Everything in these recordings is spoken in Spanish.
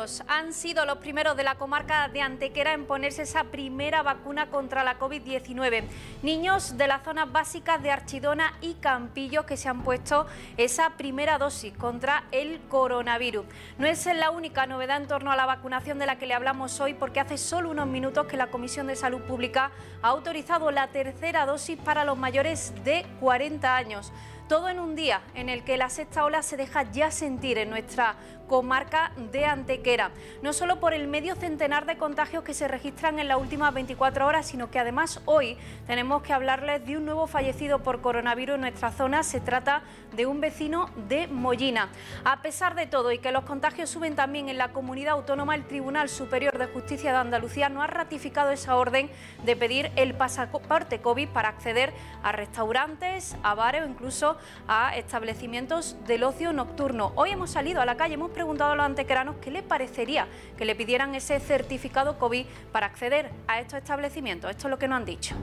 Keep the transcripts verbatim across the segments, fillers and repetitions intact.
Ellos han sido los primeros de la comarca de Antequera en ponerse esa primera vacuna contra la COVID diecinueve. Niños de las zonas básicas de Archidona y Campillos que se han puesto esa primera dosis contra el coronavirus. No es la única novedad en torno a la vacunación de la que le hablamos hoy, porque hace solo unos minutos que la Comisión de Salud Pública ha autorizado la tercera dosis para los mayores de cuarenta años. Todo en un día en el que la sexta ola se deja ya sentir en nuestra comarca de Antequera. No solo por el medio centenar de contagios que se registran en las últimas veinticuatro horas, sino que además hoy tenemos que hablarles de un nuevo fallecido por coronavirus en nuestra zona. Se trata de un vecino de Mollina. A pesar de todo y que los contagios suben también en la comunidad autónoma, el Tribunal Superior de Justicia de Andalucía no ha ratificado esa orden de pedir el pasaporte COVID para acceder a restaurantes, a bares o incluso a establecimientos del ocio nocturno. Hoy hemos salido a la calle, hemos preguntado a los antequeranos qué les parecería que le pidieran ese certificado COVID para acceder a estos establecimientos. Esto es lo que nos han dicho.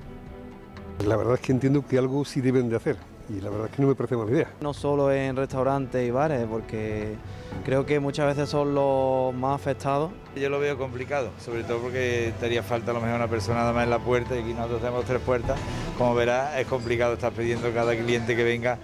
La verdad es que entiendo que algo sí deben de hacer y la verdad es que no me parece mala idea. No solo en restaurantes y bares, porque creo que muchas veces son los más afectados. Yo lo veo complicado, sobre todo porque te haría falta a lo mejor una persona nada más en la puerta y aquí nosotros tenemos tres puertas. Como verás, es complicado estar pidiendo a cada cliente que venga.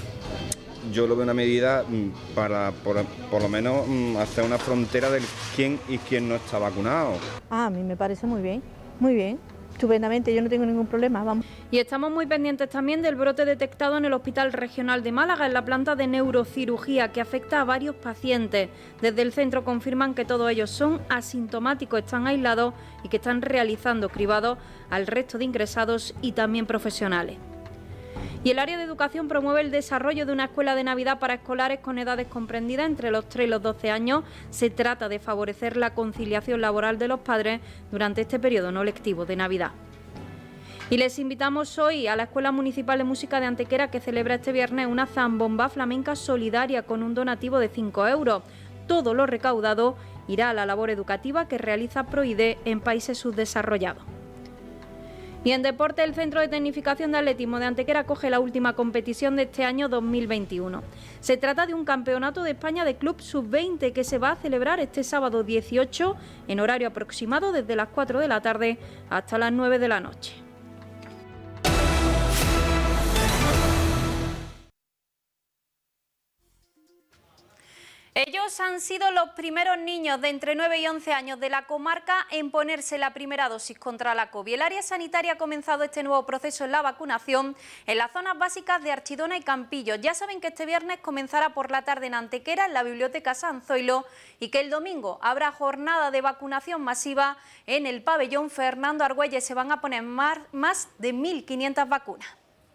Yo lo veo una medida para, por, por lo menos, hacer una frontera de quién y quién no está vacunado. Ah, a mí me parece muy bien, muy bien. Estupendamente, yo no tengo ningún problema, vamos. Y estamos muy pendientes también del brote detectado en el Hospital Regional de Málaga, en la planta de neurocirugía, que afecta a varios pacientes. Desde el centro confirman que todos ellos son asintomáticos, están aislados y que están realizando cribados al resto de ingresados y también profesionales. Y el área de educación promueve el desarrollo de una escuela de Navidad para escolares con edades comprendidas entre los tres y los doce años. Se trata de favorecer la conciliación laboral de los padres durante este periodo no lectivo de Navidad. Y les invitamos hoy a la Escuela Municipal de Música de Antequera, que celebra este viernes una zambomba flamenca solidaria con un donativo de cinco euros. Todo lo recaudado irá a la labor educativa que realiza Proide en países subdesarrollados. Y en deporte, el Centro de Tecnificación de Atletismo de Antequera acoge la última competición de este año dos mil veintiuno. Se trata de un campeonato de España de Club sub veinte que se va a celebrar este sábado dieciocho en horario aproximado desde las cuatro de la tarde hasta las nueve de la noche. Ellos han sido los primeros niños de entre nueve y once años de la comarca en ponerse la primera dosis contra la COVID. El área sanitaria ha comenzado este nuevo proceso en la vacunación en las zonas básicas de Archidona y Campillos. Ya saben que este viernes comenzará por la tarde en Antequera, en la Biblioteca San Zoilo, y que el domingo habrá jornada de vacunación masiva en el pabellón Fernando Argüelles. Se van a poner más, más de mil quinientas vacunas.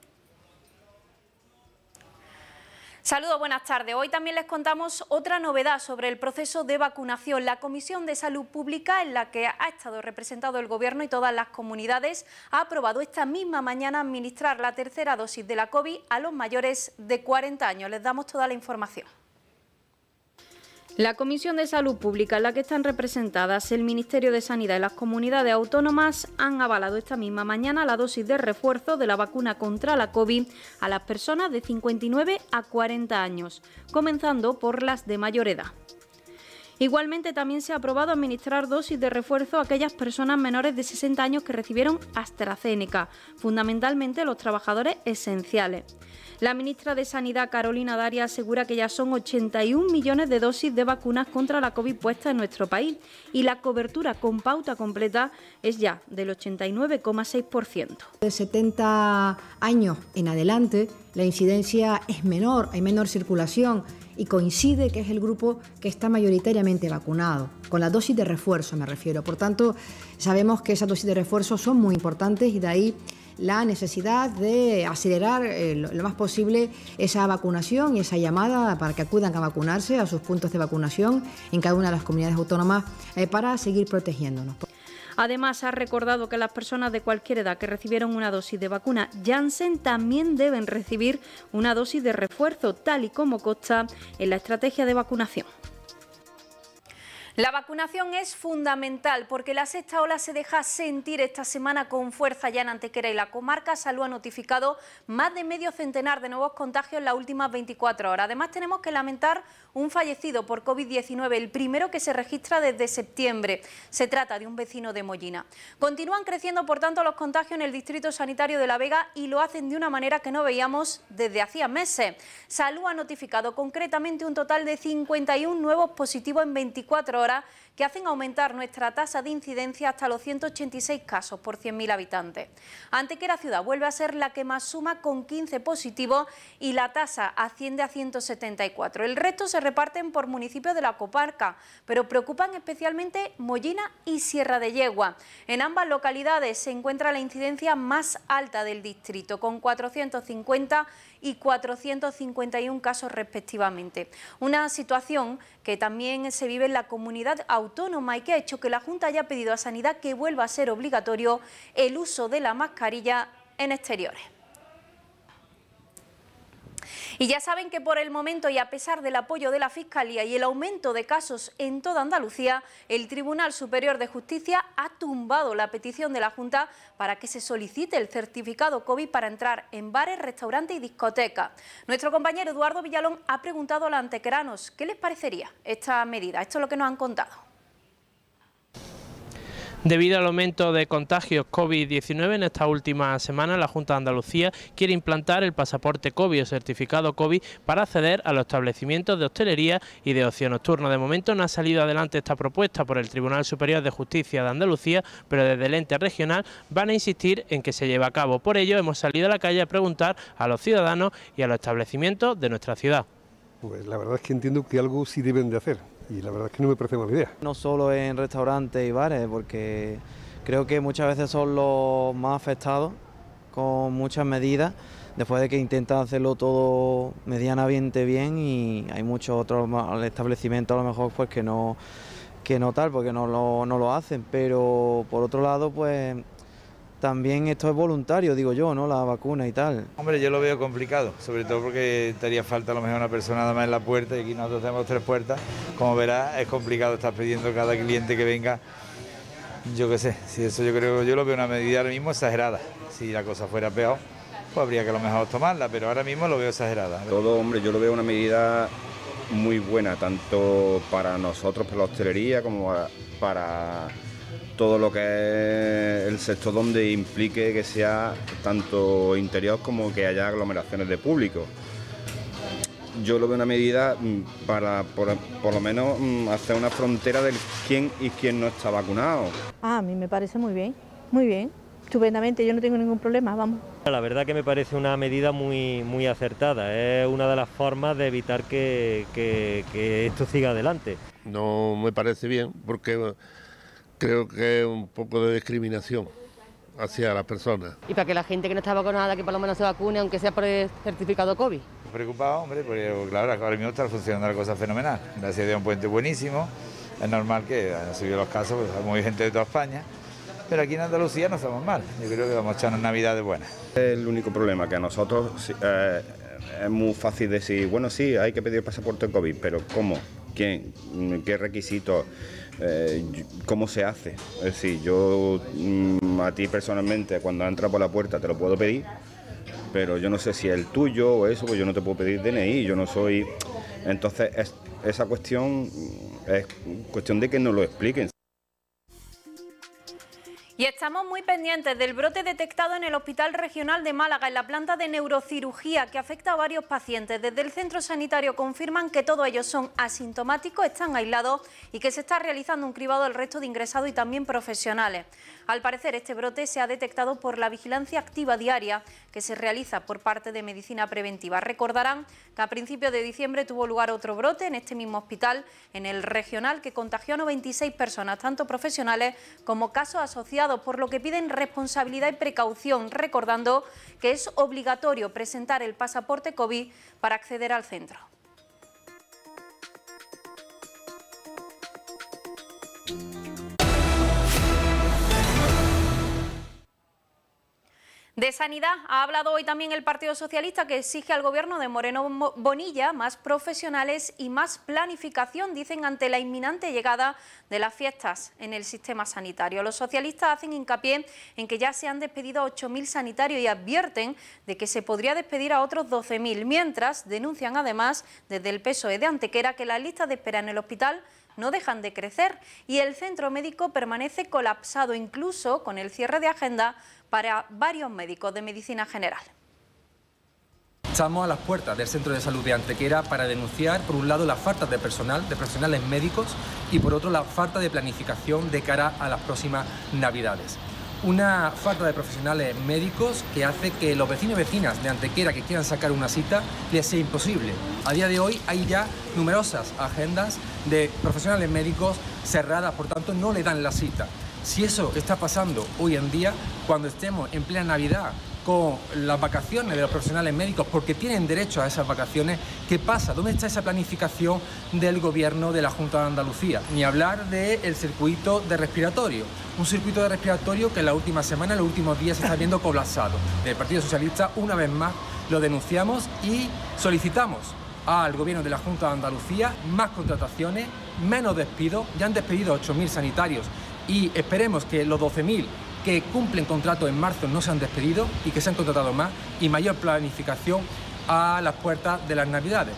Saludos, buenas tardes. Hoy también les contamos otra novedad sobre el proceso de vacunación. La Comisión de Salud Pública, en la que ha estado representado el Gobierno y todas las comunidades, ha aprobado esta misma mañana administrar la tercera dosis de la COVID a los mayores de cuarenta años. Les damos toda la información. La Comisión de Salud Pública, en la que están representadas el Ministerio de Sanidad y las comunidades autónomas, han avalado esta misma mañana la dosis de refuerzo de la vacuna contra la COVID a las personas de cincuenta y nueve a cuarenta años, comenzando por las de mayor edad. Igualmente, también se ha aprobado administrar dosis de refuerzo a aquellas personas menores de sesenta años que recibieron AstraZeneca, fundamentalmente los trabajadores esenciales. La ministra de Sanidad, Carolina Darias, asegura que ya son ochenta y un millones de dosis de vacunas contra la COVID puestas en nuestro país y la cobertura con pauta completa es ya del ochenta y nueve coma seis por ciento. De setenta años en adelante, la incidencia es menor, hay menor circulación y coincide que es el grupo que está mayoritariamente vacunado, con la dosis de refuerzo me refiero. Por tanto, sabemos que esas dosis de refuerzo son muy importantes y de ahí la necesidad de acelerar eh, lo, lo más posible esa vacunación y esa llamada para que acudan a vacunarse a sus puntos de vacunación en cada una de las comunidades autónomas eh, para seguir protegiéndonos. Además, ha recordado que las personas de cualquier edad que recibieron una dosis de vacuna Janssen también deben recibir una dosis de refuerzo, tal y como consta en la estrategia de vacunación. La vacunación es fundamental porque la sexta ola se deja sentir esta semana con fuerza ya en Antequera y la comarca. Salud ha notificado más de medio centenar de nuevos contagios en las últimas veinticuatro horas. Además tenemos que lamentar un fallecido por COVID diecinueve, el primero que se registra desde septiembre. Se trata de un vecino de Mollina. Continúan creciendo por tanto los contagios en el distrito sanitario de La Vega y lo hacen de una manera que no veíamos desde hacía meses. Salud ha notificado concretamente un total de cincuenta y uno nuevos positivos en veinticuatro horas que hacen aumentar nuestra tasa de incidencia hasta los ciento ochenta y seis casos por cien mil habitantes. Antequera ciudad vuelve a ser la que más suma con quince positivos y la tasa asciende a ciento setenta y cuatro. El resto se reparten por municipios de la comarca, pero preocupan especialmente Mollina y Sierra de Yegua. En ambas localidades se encuentra la incidencia más alta del distrito, con cuatrocientos cincuenta y cuatrocientos cincuenta y uno casos respectivamente. Una situación que también se vive en la comunidad autónoma y que ha hecho que la Junta haya pedido a Sanidad que vuelva a ser obligatorio el uso de la mascarilla en exteriores. Y ya saben que por el momento y a pesar del apoyo de la Fiscalía y el aumento de casos en toda Andalucía, el Tribunal Superior de Justicia ha tumbado la petición de la Junta para que se solicite el certificado COVID para entrar en bares, restaurantes y discotecas. Nuestro compañero Eduardo Villalón ha preguntado a los antequeranos qué les parecería esta medida. Esto es lo que nos han contado. Debido al aumento de contagios COVID diecinueve en esta última semana, la Junta de Andalucía quiere implantar el pasaporte COVID o certificado COVID para acceder a los establecimientos de hostelería y de ocio nocturno. De momento no ha salido adelante esta propuesta por el Tribunal Superior de Justicia de Andalucía, pero desde el ente regional van a insistir en que se lleve a cabo. Por ello hemos salido a la calle a preguntar a los ciudadanos y a los establecimientos de nuestra ciudad. Pues la verdad es que entiendo que algo sí deben de hacer. Y la verdad es que no me parece mala idea. No solo en restaurantes y bares, porque creo que muchas veces son los más afectados con muchas medidas, después de que intentan hacerlo todo medianamente bien y hay muchos otros establecimientos a lo mejor pues que no, que no tal, porque no lo, no lo hacen, pero por otro lado pues también esto es voluntario, digo yo, ¿no? La vacuna y tal. Hombre, yo lo veo complicado, sobre todo porque te haría falta a lo mejor una persona nada más en la puerta y aquí nosotros tenemos tres puertas. Como verás, es complicado estar pidiendo cada cliente que venga, yo qué sé, si eso yo creo, yo lo veo una medida ahora mismo exagerada. Si la cosa fuera peor, pues habría que a lo mejor tomarla, pero ahora mismo lo veo exagerada. Todo, hombre, yo lo veo una medida muy buena, tanto para nosotros, para la hostelería, como para todo lo que es el sector donde implique que sea tanto interior como que haya aglomeraciones de público. Yo lo veo una medida para, por, por lo menos, hacer una frontera de quién y quién no está vacunado. Ah, a mí me parece muy bien, muy bien, estupendamente, yo no tengo ningún problema, vamos. La verdad que me parece una medida muy, muy acertada, es una de las formas de evitar que, que, que esto siga adelante. No me parece bien porque creo que es un poco de discriminación hacia las personas. Y para que la gente que no está vacunada, que por lo menos se vacune, aunque sea por el certificado COVID. Preocupado, hombre, porque claro, ahora mismo está funcionando la cosa fenomenal. Gracias a Dios, un puente buenísimo. Es normal que han subido los casos, pues hay gente de toda España. Pero aquí en Andalucía no estamos mal. Yo creo que vamos a echar unas navidades buenas. El único problema que a nosotros eh, es muy fácil decir, bueno, sí, hay que pedir pasaporte COVID, pero ¿cómo? ¿Quién? ¿Qué requisitos? Eh, ¿Cómo se hace? Es decir, yo mm, a ti personalmente cuando entras por la puerta te lo puedo pedir, pero yo no sé si es el tuyo o eso, pues yo no te puedo pedir D N I, yo no soy... Entonces es, esa cuestión es cuestión de que nos lo expliquen. Y estamos muy pendientes del brote detectado en el Hospital Regional de Málaga, en la planta de neurocirugía, que afecta a varios pacientes. Desde el centro sanitario confirman que todos ellos son asintomáticos, están aislados y que se está realizando un cribado al resto de ingresados y también profesionales. Al parecer, este brote se ha detectado por la vigilancia activa diaria que se realiza por parte de Medicina Preventiva. Recordarán que a principios de diciembre tuvo lugar otro brote en este mismo hospital, en el regional, que contagió a noventa y seis personas, tanto profesionales como casos asociados, por lo que piden responsabilidad y precaución, recordando que es obligatorio presentar el pasaporte COVID para acceder al centro. De sanidad ha hablado hoy también el Partido Socialista, que exige al Gobierno de Moreno Bonilla más profesionales y más planificación, dicen, ante la inminente llegada de las fiestas en el sistema sanitario. Los socialistas hacen hincapié en que ya se han despedido a ocho mil sanitarios y advierten de que se podría despedir a otros doce mil, mientras denuncian además desde el P S O E de Antequera que las listas de espera en el hospital no dejan de crecer y el centro médico permanece colapsado, incluso con el cierre de agenda para varios médicos de medicina general. Estamos a las puertas del Centro de Salud de Antequera para denunciar, por un lado, la falta de personal, de profesionales médicos, y por otro, la falta de planificación de cara a las próximas Navidades. Una falta de profesionales médicos que hace que los vecinos y vecinas de Antequera que quieran sacar una cita les sea imposible. A día de hoy hay ya numerosas agendas de profesionales médicos cerradas, por tanto no le dan la cita. Si eso está pasando hoy en día, cuando estemos en plena Navidad con las vacaciones de los profesionales médicos, porque tienen derecho a esas vacaciones, ¿qué pasa? ¿Dónde está esa planificación del Gobierno de la Junta de Andalucía? Ni hablar del circuito de respiratorio, un circuito de respiratorio que en la última semana, en los últimos días se está viendo colapsado. Del Partido Socialista, una vez más, lo denunciamos y solicitamos al Gobierno de la Junta de Andalucía más contrataciones, menos despidos. Ya han despedido ocho mil sanitarios y esperemos que los doce mil que cumplen contrato en marzo no se han despedido y que se han contratado más, y mayor planificación a las puertas de las Navidades.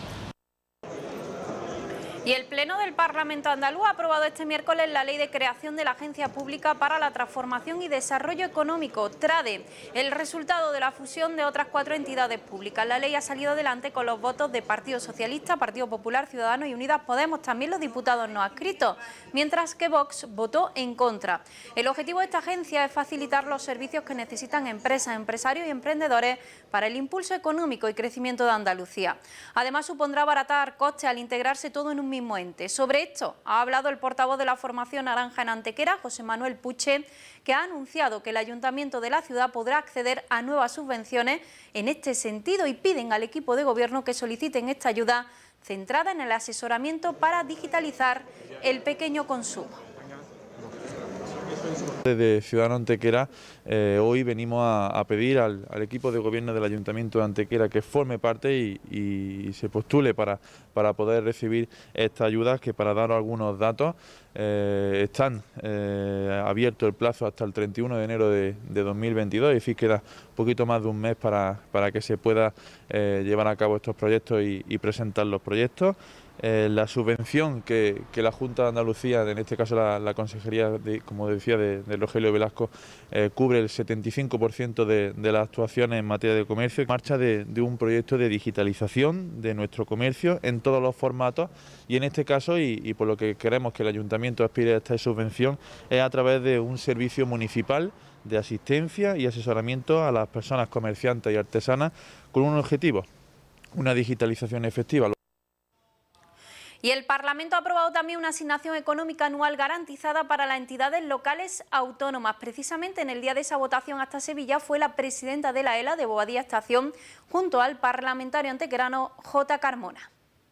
Y el Pleno del Parlamento andaluz ha aprobado este miércoles la Ley de Creación de la Agencia Pública para la Transformación y Desarrollo Económico, TRADE, el resultado de la fusión de otras cuatro entidades públicas. La ley ha salido adelante con los votos de Partido Socialista, Partido Popular, Ciudadanos y Unidas Podemos, también los diputados no adscritos, mientras que Vox votó en contra. El objetivo de esta agencia es facilitar los servicios que necesitan empresas, empresarios y emprendedores para el impulso económico y crecimiento de Andalucía. Además, supondrá abaratar costes al integrarse todo en un mismo ente. Sobre esto ha hablado el portavoz de la formación naranja en Antequera, José Manuel Puche, que ha anunciado que el Ayuntamiento de la ciudad podrá acceder a nuevas subvenciones en este sentido y piden al equipo de gobierno que soliciten esta ayuda centrada en el asesoramiento para digitalizar el pequeño consumo. Desde Ciudadanos Antequera eh, hoy venimos a, a pedir al, al equipo de gobierno del Ayuntamiento de Antequera que forme parte y, y se postule para, para poder recibir esta ayuda, que, para dar algunos datos, eh, están eh, abierto el plazo hasta el treinta y uno de enero de, de dos mil veintidós, es decir, queda poquito más de un mes para, para que se pueda eh, llevar a cabo estos proyectos y, y presentar los proyectos. Eh, la subvención que, que la Junta de Andalucía, en este caso la, la Consejería, de, como decía, de, de Rogelio Velasco, eh, cubre el setenta y cinco por ciento de, de las actuaciones en materia de comercio. Marcha de, de un proyecto de digitalización de nuestro comercio en todos los formatos, y en este caso, y, y por lo que queremos que el Ayuntamiento aspire a esta subvención, es a través de un servicio municipal de asistencia y asesoramiento a las personas comerciantes y artesanas con un objetivo, una digitalización efectiva. Y el Parlamento ha aprobado también una asignación económica anual garantizada para las entidades locales autónomas. Precisamente en el día de esa votación hasta Sevilla fue la presidenta de la E L A de Boadilla Estación junto al parlamentario antequerano J. Carmona.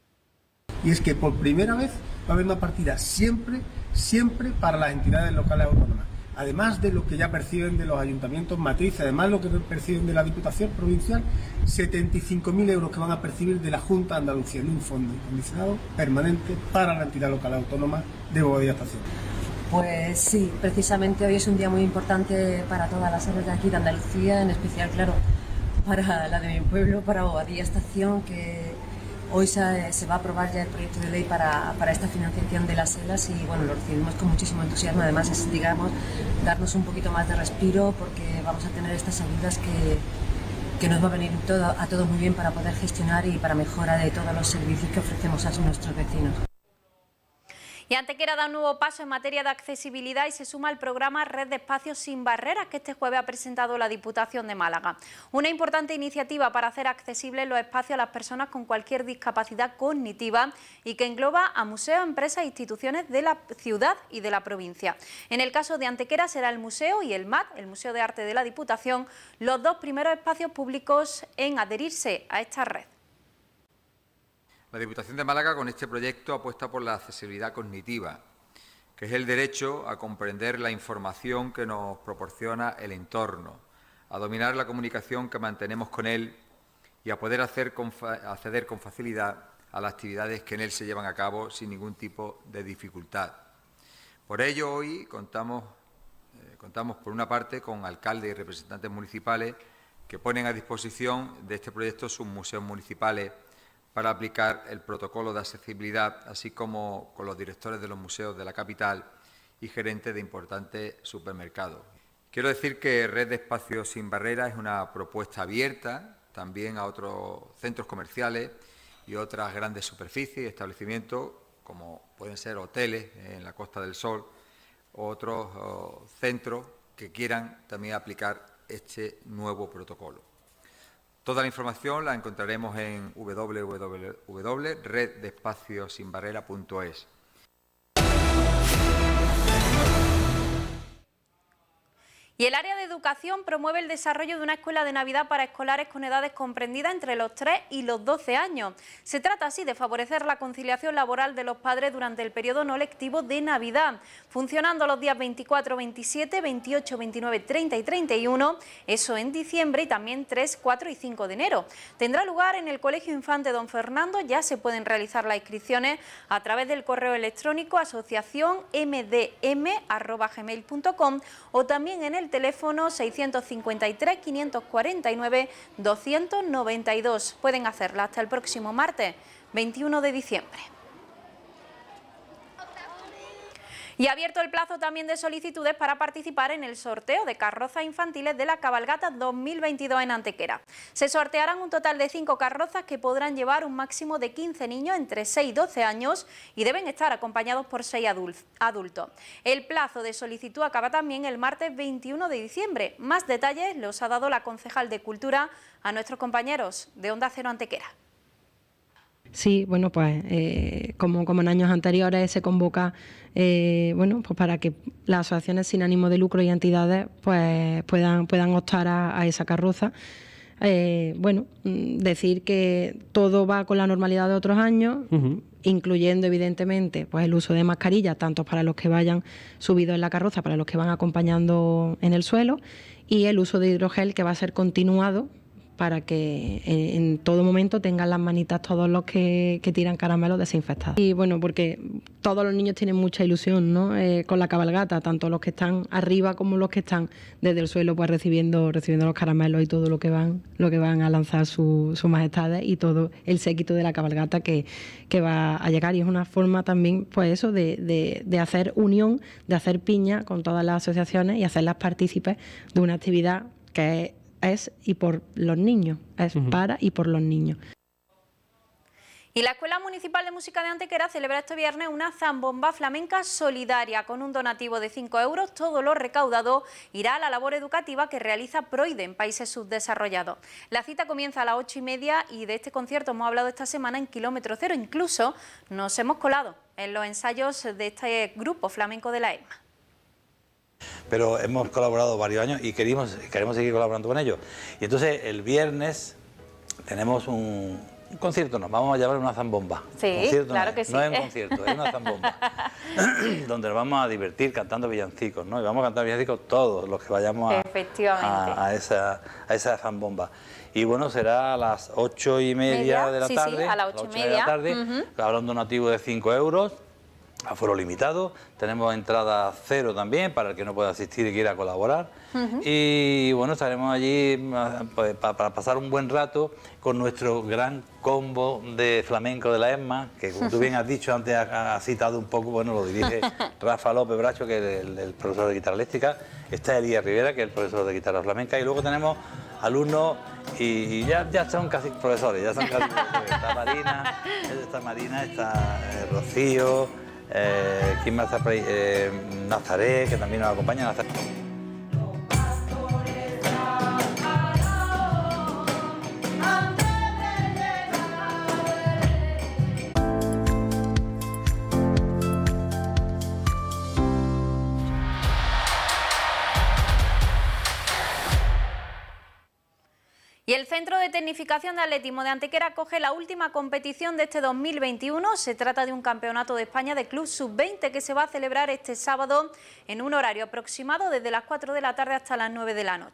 Y es que por primera vez va a haber una partida siempre, siempre para las entidades locales autónomas. Además de lo que ya perciben de los ayuntamientos matrices, además de lo que perciben de la Diputación Provincial, setenta y cinco mil euros que van a percibir de la Junta de Andalucía en un fondo incondicionado permanente para la entidad local autónoma de Boadilla Estación. Pues sí, precisamente hoy es un día muy importante para todas las áreas de aquí de Andalucía, en especial, claro, para la de mi pueblo, para Boadilla Estación, que hoy se, se va a aprobar ya el proyecto de ley para, para esta financiación de las E L As y bueno, lo recibimos con muchísimo entusiasmo. Además es, digamos, darnos un poquito más de respiro porque vamos a tener estas ayudas que, que nos va a venir todo, a todos muy bien para poder gestionar y para mejora de todos los servicios que ofrecemos a nuestros vecinos. Y Antequera da un nuevo paso en materia de accesibilidad y se suma al programa Red de Espacios Sin Barreras que este jueves ha presentado la Diputación de Málaga. Una importante iniciativa para hacer accesibles los espacios a las personas con cualquier discapacidad cognitiva y que engloba a museos, empresas e instituciones de la ciudad y de la provincia. En el caso de Antequera será el Museo y el M A D, el Museo de Arte de la Diputación, los dos primeros espacios públicos en adherirse a esta red. La Diputación de Málaga con este proyecto apuesta por la accesibilidad cognitiva, que es el derecho a comprender la información que nos proporciona el entorno, a dominar la comunicación que mantenemos con él y a poder hacer con acceder con facilidad a las actividades que en él se llevan a cabo sin ningún tipo de dificultad. Por ello, hoy contamos, eh, contamos por una parte con alcaldes y representantes municipales que ponen a disposición de este proyecto sus museos municipales para aplicar el protocolo de accesibilidad, así como con los directores de los museos de la capital y gerentes de importantes supermercados. Quiero decir que Red de Espacios Sin Barreras es una propuesta abierta también a otros centros comerciales y otras grandes superficies y establecimientos, como pueden ser hoteles en la Costa del Sol, o otros oh, centros que quieran también aplicar este nuevo protocolo. Toda la información la encontraremos en w w w punto red de espacios sin barrera punto es. Y el área de educación promueve el desarrollo de una escuela de Navidad para escolares con edades comprendidas entre los tres y los doce años. Se trata así de favorecer la conciliación laboral de los padres durante el periodo no lectivo de Navidad, funcionando los días veinticuatro, veintisiete, veintiocho, veintinueve, treinta y treinta y uno, eso en diciembre, y también tres, cuatro y cinco de enero. Tendrá lugar en el Colegio Infante Don Fernando. Ya se pueden realizar las inscripciones a través del correo electrónico asociación m d m arroba gmail punto com o también en el teléfono seiscientos cincuenta y tres, quinientos cuarenta y nueve, doscientos noventa y dos. Pueden hacerla hasta el próximo martes, veintiuno de diciembre. Y ha abierto el plazo también de solicitudes para participar en el sorteo de carrozas infantiles de la cabalgata dos mil veintidós en Antequera. Se sortearán un total de cinco carrozas que podrán llevar un máximo de quince niños entre seis y doce años y deben estar acompañados por seis adultos. El plazo de solicitud acaba también el martes veintiuno de diciembre. Más detalles los ha dado la concejal de Cultura a nuestros compañeros de Onda Cero Antequera. Sí, bueno, pues eh, como, como en años anteriores se convoca eh, bueno, pues para que las asociaciones sin ánimo de lucro y entidades pues puedan, puedan optar a, a esa carroza. Eh, bueno, decir que todo va con la normalidad de otros años, uh-huh. incluyendo evidentemente pues el uso de mascarillas, tanto para los que vayan subidos en la carroza, para los que van acompañando en el suelo, y el uso de hidrogel, que va a ser continuado para que en, en todo momento tengan las manitas todos los que, que tiran caramelos desinfectados. Y bueno, porque todos los niños tienen mucha ilusión, ¿no? Eh, con la cabalgata, tanto los que están arriba como los que están desde el suelo, pues recibiendo, recibiendo los caramelos y todo lo que van, lo que van a lanzar sus su majestades y todo el séquito de la cabalgata que, que va a llegar. Y es una forma también, pues eso, de, de, de hacer unión, de hacer piña con todas las asociaciones y hacerlas partícipes de una actividad que es es y por los niños, es uh-huh. para y por los niños. Y la Escuela Municipal de Música de Antequera celebra este viernes una zambomba flamenca solidaria con un donativo de cinco euros. Todo lo recaudado irá a la labor educativa que realiza Proide en países subdesarrollados. La cita comienza a las ocho y media y de este concierto hemos hablado esta semana en Kilómetro Cero. Incluso nos hemos colado en los ensayos de este grupo flamenco de la ESMA. Pero hemos colaborado varios años y queremos, queremos seguir colaborando con ellos. Y entonces el viernes tenemos un, un concierto, nos vamos a llamar una zambomba. Sí, concierto claro no que es, sí. No es un concierto, es una zambomba. Donde nos vamos a divertir cantando villancicos, ¿no? Y vamos a cantar villancicos todos los que vayamos a, a, a, esa, a esa zambomba. Y bueno, será a las ocho y media, media de la sí, tarde. Sí, a las ocho y media. De la tarde, uh-huh. Habrá un donativo de cinco euros. Aforo limitado, tenemos entrada cero también para el que no pueda asistir y quiera colaborar. Uh-huh. Y bueno, estaremos allí pues, para, para pasar un buen rato con nuestro gran combo de flamenco de la ESMA, que como tú bien has dicho, antes has citado un poco, bueno, lo dirige Rafa López Bracho, que es el, el profesor de guitarra eléctrica, está Elías Rivera, que es el profesor de guitarra flamenca, y luego tenemos alumnos y, y ya, ya son casi profesores, ya son casi profesores. Está Marina, está Marina, está eh, Rocío. Eh, ¿Quién más está por ahí? Eh, Nazaret, que también nos acompaña. Nazaret. Y el Centro de Tecnificación de Atletismo de Antequera acoge la última competición de este dos mil veintiuno. Se trata de un campeonato de España de Club sub veinte que se va a celebrar este sábado en un horario aproximado desde las cuatro de la tarde hasta las nueve de la noche.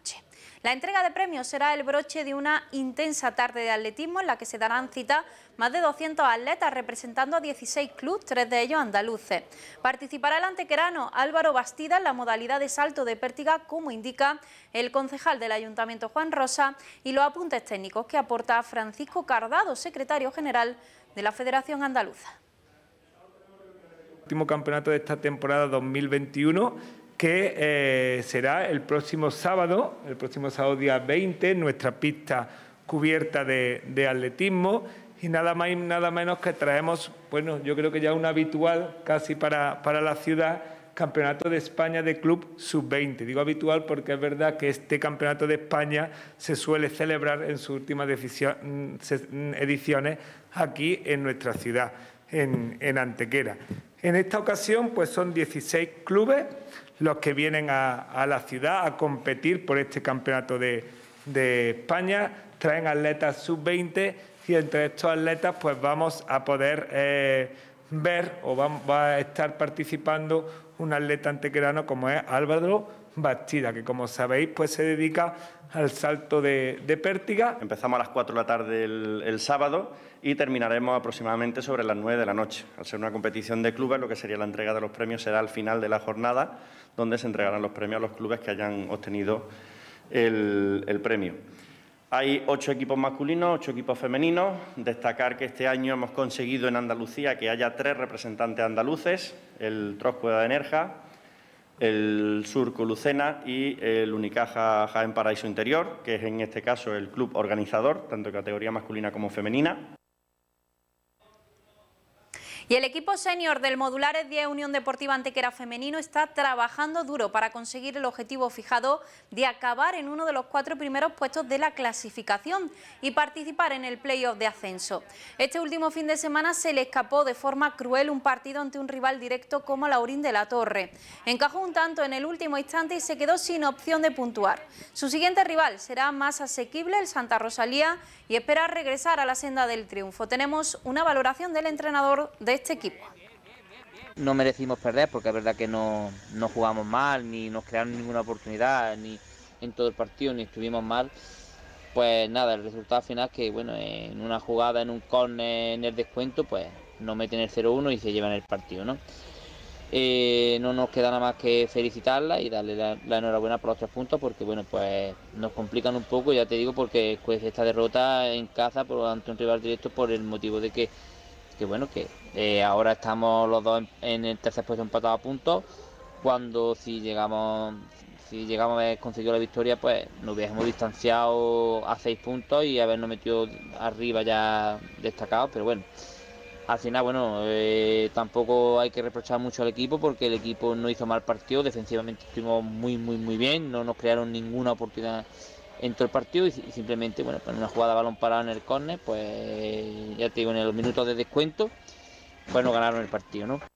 La entrega de premios será el broche de una intensa tarde de atletismo en la que se darán cita más de doscientos atletas representando a dieciséis clubes, tres de ellos andaluces. Participará el antequerano Álvaro Bastida en la modalidad de salto de pértiga, como indica el concejal del Ayuntamiento Juan Rosa, y los apuntes técnicos que aporta Francisco Cardado, secretario general de la Federación Andaluza. Último campeonato de esta temporada dos mil veintiuno, que eh, será el próximo sábado, el próximo sábado día veinte, en nuestra pista cubierta de, de atletismo, y nada más y nada menos que traemos, bueno, yo creo que ya un habitual casi para, para la ciudad, Campeonato de España de Club sub veinte. Digo habitual porque es verdad que este Campeonato de España se suele celebrar en sus últimas ediciones aquí en nuestra ciudad, en, en Antequera. En esta ocasión pues son dieciséis clubes los que vienen a, a la ciudad a competir por este Campeonato de, de España. Traen atletas sub veinte y entre estos atletas pues vamos a poder eh, ver o va, va a estar participando un atleta antequerano como es Álvaro Bastida, que como sabéis pues se dedica al salto de, de pértiga. Empezamos a las cuatro de la tarde el, el sábado y terminaremos aproximadamente sobre las nueve de la noche. Al ser una competición de clubes, lo que sería la entrega de los premios será al final de la jornada, donde se entregarán los premios a los clubes que hayan obtenido el, el premio. Hay ocho equipos masculinos, ocho equipos femeninos. Destacar que este año hemos conseguido en Andalucía que haya tres representantes andaluces, el Troscueda de Nerja, el Surco Lucena y el Unicaja Jaén Paraíso Interior, que es en este caso el club organizador, tanto en categoría masculina como femenina. Y el equipo senior del Modulares diez Unión Deportiva Antequera Femenino está trabajando duro para conseguir el objetivo fijado de acabar en uno de los cuatro primeros puestos de la clasificación y participar en el playoff de ascenso. Este último fin de semana se le escapó de forma cruel un partido ante un rival directo como Laurín de la Torre. Encajó un tanto en el último instante y se quedó sin opción de puntuar. Su siguiente rival será más asequible, el Santa Rosalía, y espera regresar a la senda del triunfo. Tenemos una valoración del entrenador de este equipo. No merecimos perder porque es verdad que no, no jugamos mal, ni nos crearon ninguna oportunidad, ni en todo el partido, ni estuvimos mal. Pues nada, el resultado final que, bueno, en una jugada, en un córner, en el descuento, pues nos meten el cero uno y se llevan el partido, ¿no? Eh, no nos queda nada más que felicitarla y darle la, la enhorabuena por los tres puntos porque bueno, pues nos complican un poco, ya te digo, porque pues, esta derrota en casa por, ante un rival directo por el motivo de que, que bueno, que eh, ahora estamos los dos en, en el tercer puesto empatados a puntos, cuando si llegamos si llegamos a haber conseguido la victoria pues nos hubiésemos distanciado a seis puntos y habernos metido arriba ya destacados, pero bueno. Al final, bueno, eh, tampoco hay que reprochar mucho al equipo porque el equipo no hizo mal partido, defensivamente estuvimos muy, muy, muy bien, no nos crearon ninguna oportunidad en todo el partido y, y simplemente, bueno, pues en una jugada de balón parado en el córner, pues ya te digo, en los minutos de descuento, pues nos ganaron el partido, ¿no?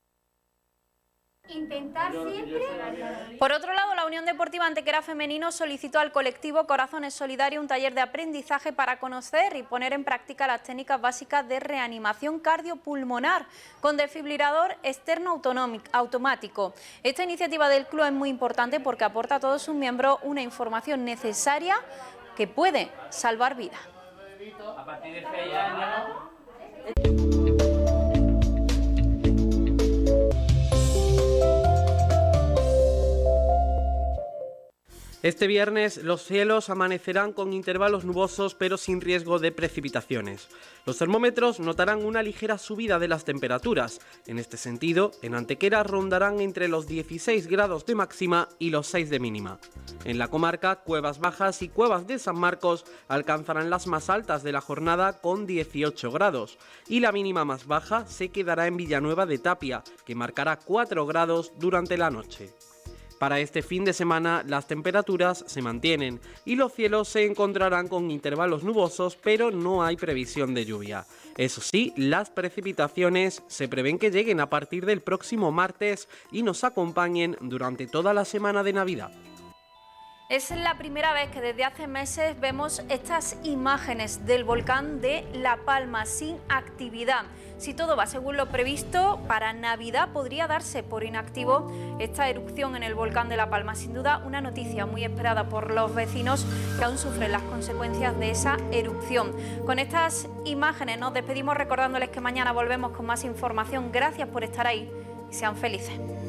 Intentar siempre. Por otro lado, la Unión Deportiva Antequera Femenino solicitó al colectivo Corazones Solidarios un taller de aprendizaje para conocer y poner en práctica las técnicas básicas de reanimación cardiopulmonar con desfibrilador externo automático. Esta iniciativa del club es muy importante porque aporta a todos sus miembros una información necesaria que puede salvar vidas. A partir de seis años. Este viernes los cielos amanecerán con intervalos nubosos pero sin riesgo de precipitaciones. Los termómetros notarán una ligera subida de las temperaturas. En este sentido, en Antequera rondarán entre los dieciséis grados de máxima y los seis de mínima. En la comarca, Cuevas Bajas y Cuevas de San Marcos alcanzarán las más altas de la jornada con dieciocho grados y la mínima más baja se quedará en Villanueva de Tapia, que marcará cuatro grados durante la noche. Para este fin de semana las temperaturas se mantienen y los cielos se encontrarán con intervalos nubosos, pero no hay previsión de lluvia. Eso sí, las precipitaciones se prevén que lleguen a partir del próximo martes y nos acompañen durante toda la semana de Navidad. Es la primera vez que desde hace meses vemos estas imágenes del volcán de La Palma sin actividad. Si todo va según lo previsto, para Navidad podría darse por inactivo esta erupción en el volcán de La Palma. Sin duda, una noticia muy esperada por los vecinos que aún sufren las consecuencias de esa erupción. Con estas imágenes nos despedimos recordándoles que mañana volvemos con más información. Gracias por estar ahí y sean felices.